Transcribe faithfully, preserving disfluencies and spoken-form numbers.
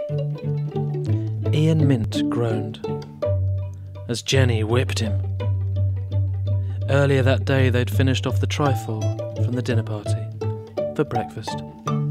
Ian Mint groaned as Jenny whipped him. Earlier that day they'd finished off the Trifle from the dinner party for breakfast.